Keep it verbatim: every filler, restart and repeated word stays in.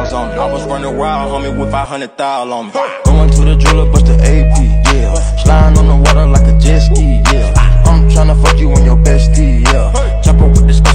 miles on it. I was running wild, homie, with five hundred thousand on me. Going to the jeweler, bust the A P, yeah. Sliding on the water like a jet ski, yeah. I'm tryna fuck you and your bestie, yeah. Chopper with the